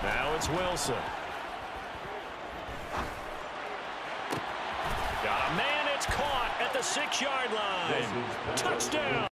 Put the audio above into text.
Now it's Wilson. Got a man. It's caught at the 6-yard line. Touchdown.